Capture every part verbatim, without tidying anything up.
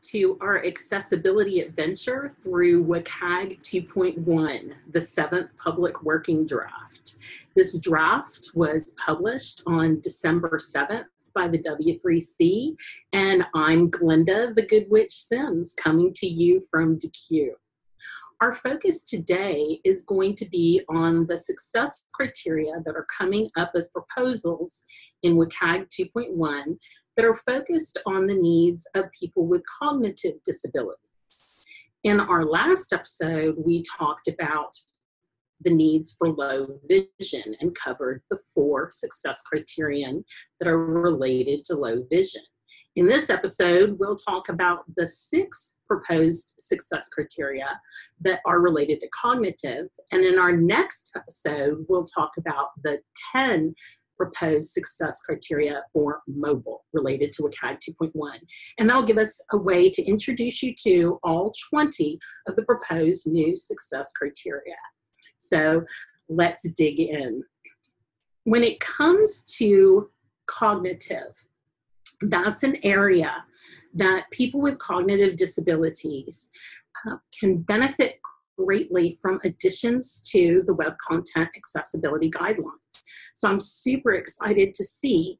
to our accessibility adventure through W C A G two point one, the seventh public working draft. This draft was published on December seventh by the W three C, and I'm Glenda, the Good Witch Sims, coming to you from D Q. Our focus today is going to be on the success criteria that are coming up as proposals in W C A G two point one that are focused on the needs of people with cognitive disabilities. In our last episode, we talked about the needs for low vision and covered the four success criterion that are related to low vision. In this episode, we'll talk about the six proposed success criteria that are related to cognitive. And in our next episode, we'll talk about the ten proposed success criteria for mobile related to W C A G two point one. And that'll give us a way to introduce you to all twenty of the proposed new success criteria. So let's dig in. When it comes to cognitive, that's an area that people with cognitive disabilities uh, can benefit greatly from additions to the Web Content Accessibility Guidelines. So I'm super excited to see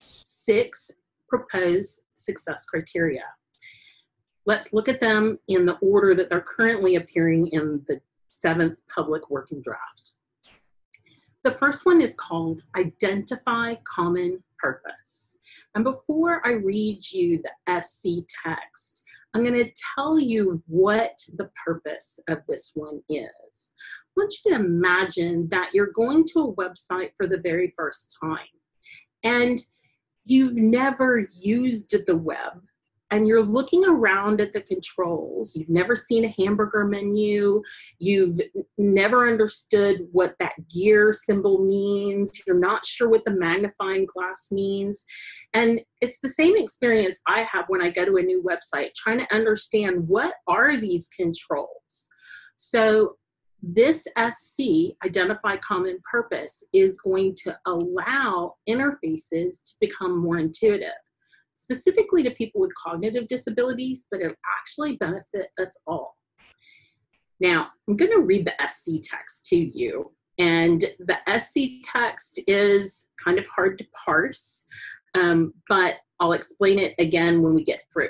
six proposed success criteria. Let's look at them in the order that they're currently appearing in the seventh public working draft. The first one is called Identify Common Purpose. And before I read you the S C text, I'm going to tell you what the purpose of this one is. I want you to imagine that you're going to a website for the very first time and you've never used the web and you're looking around at the controls. You've never seen a hamburger menu. You've never understood what that gear symbol means. You're not sure what the magnifying glass means. And it's the same experience I have when I go to a new website, trying to understand what are these controls. So this S C, Identify Common Purpose, is going to allow interfaces to become more intuitive, specifically to people with cognitive disabilities, but it'll actually benefit us all. Now, I'm going to read the S C text to you, and the S C text is kind of hard to parse, um, but I'll explain it again when we get through.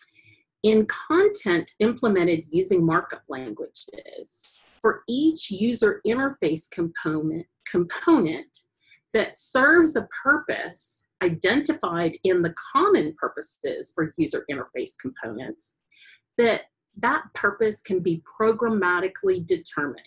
In content implemented using markup languages, for each user interface component, component that serves a purpose identified in the common purposes for user interface components, that that purpose can be programmatically determined.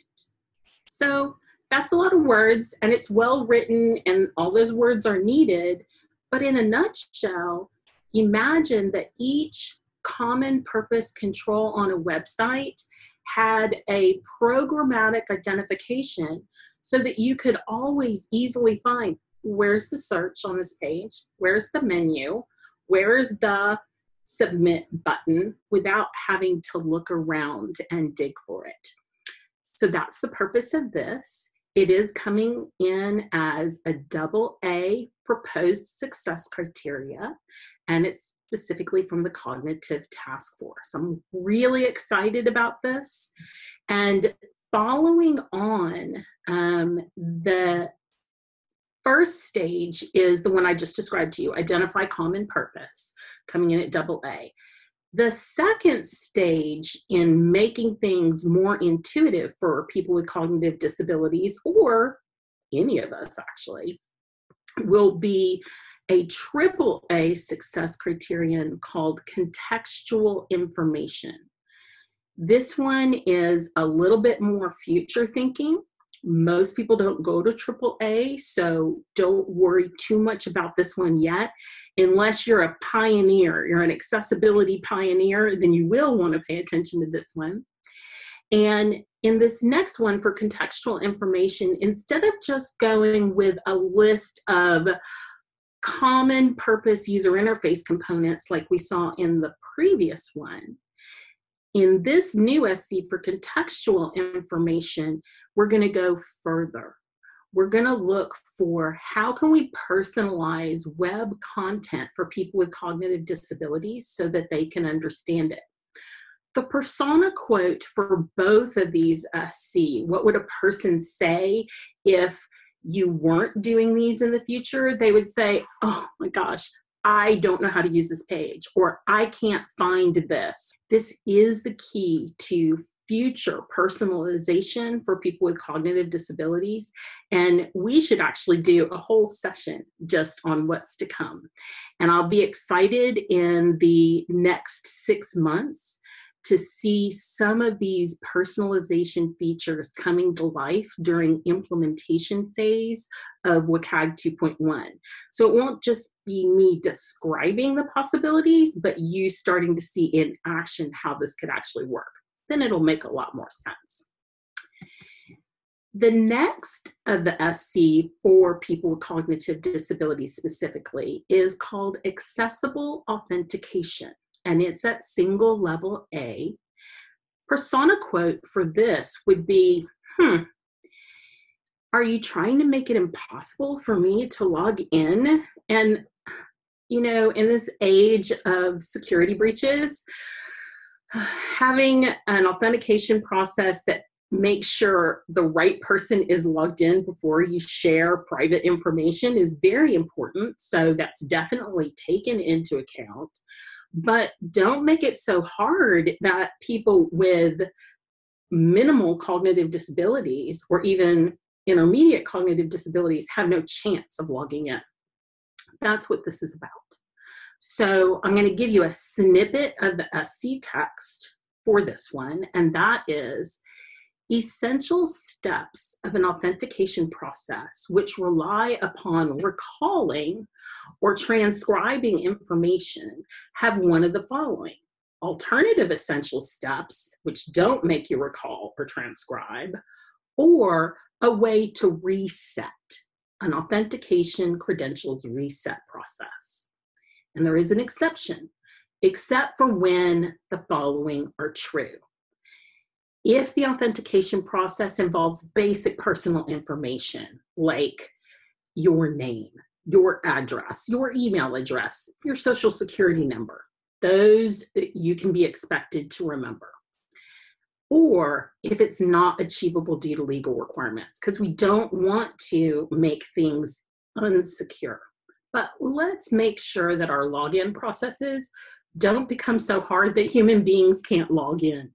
So that's a lot of words, and it's well written, and all those words are needed, but in a nutshell, imagine that each common purpose control on a website had a programmatic identification so that you could always easily find where's the search on this page, where's the menu, where's the submit button without having to look around and dig for it. So that's the purpose of this. It is coming in as a double A proposed success criteria, and it's specifically from the Cognitive Task Force. I'm really excited about this. And following on, um, the first stage is the one I just described to you, Identify Common Purpose, coming in at double A. The second stage in making things more intuitive for people with cognitive disabilities, or any of us actually, will be a triple A success criterion called Contextual Information. This one is a little bit more future thinking. Most people don't go to triple A, so don't worry too much about this one yet. Unless you're a pioneer, you're an accessibility pioneer, then you will want to pay attention to this one. And in this next one for contextual information, instead of just going with a list of common purpose user interface components like we saw in the previous one, in this new S C for contextual information, we're going to go further. we're going to look for how can we personalize web content for people with cognitive disabilities so that they can understand it. The persona quote for both of these S C, what would a person say if you weren't doing these in the future? They would say, oh my gosh, I don't know how to use this page, or I can't find this. This is the key to future personalization for people with cognitive disabilities. And we should actually do a whole session just on what's to come. And I'll be excited in the next six months to see some of these personalization features coming to life during implementation phase of W C A G two point one. So it won't just be me describing the possibilities, but you starting to see in action how this could actually work. Then it'll make a lot more sense. The next of the S C for people with cognitive disabilities specifically is called accessible authentication, and it's at single level A. Persona quote for this would be, hmm, are you trying to make it impossible for me to log in? And, you know, in this age of security breaches, having an authentication process that makes sure the right person is logged in before you share private information is very important. So that's definitely taken into account. But don't make it so hard that people with minimal cognitive disabilities or even intermediate cognitive disabilities have no chance of logging in. That's what this is about. So I'm going to give you a snippet of the S C text for this one, and that is essential steps of an authentication process which rely upon recalling or transcribing information have one of the following: alternative essential steps which don't make you recall or transcribe, or a way to reset, an authentication credentials reset process. And there is an exception, except for when the following are true. If the authentication process involves basic personal information like your name, your address, your email address, your social security number, those you can be expected to remember. Or if it's not achievable due to legal requirements, because we don't want to make things unsecure. But let's make sure that our login processes don't become so hard that human beings can't log in.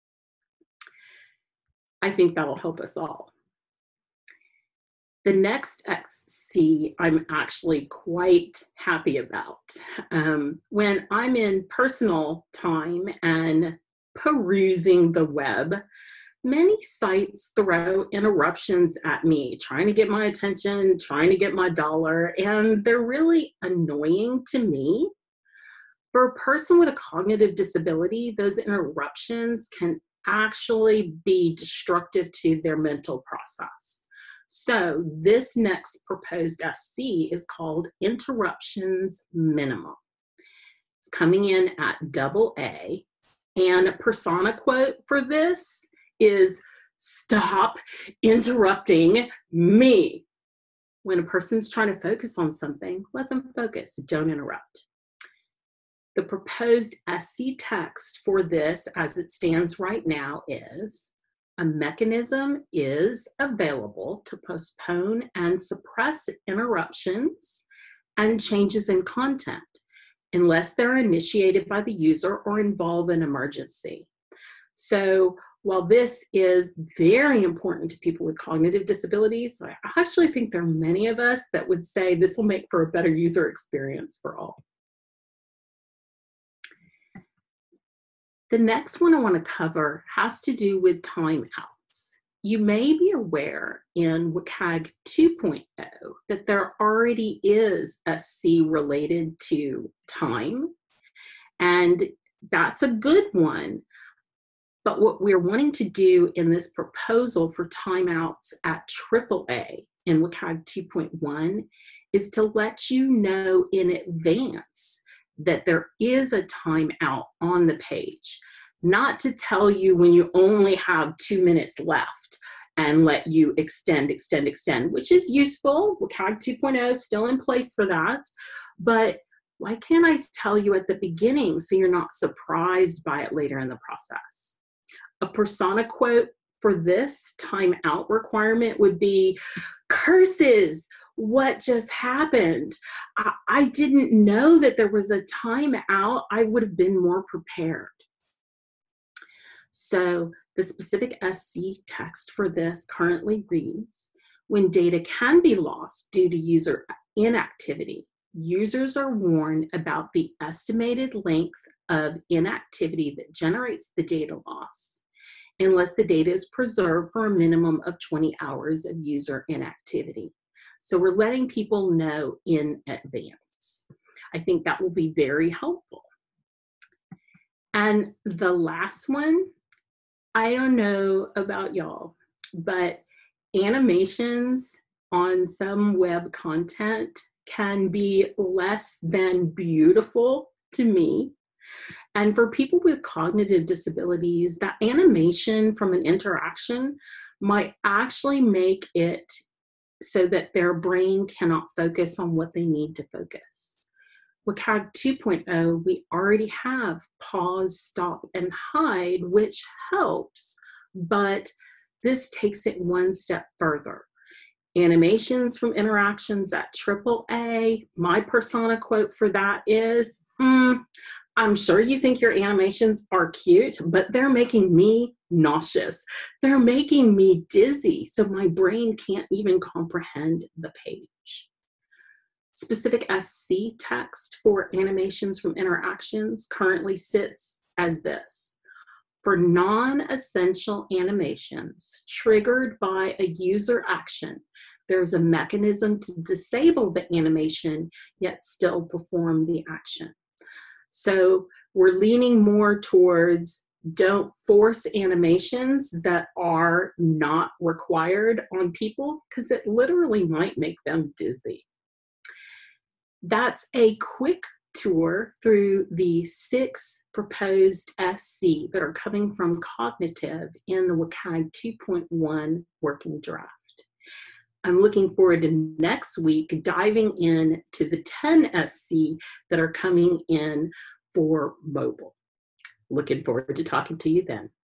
I think that'll help us all. The next X C I'm actually quite happy about. Um, when I'm in personal time and perusing the web, many sites throw interruptions at me, trying to get my attention, trying to get my dollar, and they're really annoying to me. For a person with a cognitive disability, those interruptions can actually be destructive to their mental process. So this next proposed S C is called interruptions minimum. It's coming in at double A, and a persona quote for this is, stop interrupting me. When a person's trying to focus on something, let them focus, don't interrupt. The proposed S C text for this as it stands right now is, a mechanism is available to postpone and suppress interruptions and changes in content unless they're initiated by the user or involve an emergency. So while this is very important to people with cognitive disabilities, I actually think there are many of us that would say this will make for a better user experience for all. The next one I want to cover has to do with timeouts. You may be aware in W C A G two point oh that there already is a C related to time, and that's a good one. But what we're wanting to do in this proposal for timeouts at triple A in W C A G two point one is to let you know in advance that there is a timeout on the page, not to tell you when you only have two minutes left and let you extend, extend, extend, which is useful. W C A G two point oh is still in place for that. But why can't I tell you at the beginning so you're not surprised by it later in the process? A persona quote for this timeout requirement would be, curses, what just happened? I, I didn't know that there was a timeout. I would have been more prepared. So the specific S C text for this currently reads, when data can be lost due to user inactivity, users are warned about the estimated length of inactivity that generates the data loss, unless the data is preserved for a minimum of twenty hours of user inactivity. So we're letting people know in advance. I think that will be very helpful. And the last one, I don't know about y'all, but animations on some web content can be less than beautiful to me. And for people with cognitive disabilities, that animation from an interaction might actually make it so that their brain cannot focus on what they need to focus. With C A G two point oh, we already have pause, stop, and hide, which helps, but this takes it one step further. Animations from interactions at triple A, my persona quote for that is, mm, I'm sure you think your animations are cute, but they're making me nauseous. They're making me dizzy, so my brain can't even comprehend the page. Specific S C text for animations from interactions currently sits as this. For non-essential animations triggered by a user action, there's a mechanism to disable the animation, yet still perform the action. So we're leaning more towards don't force animations that are not required on people, because it literally might make them dizzy. That's a quick tour through the six proposed S C that are coming from cognitive in the W C A G two point one working draft. I'm looking forward to next week diving in to the ten S C that are coming in for mobile. Looking forward to talking to you then.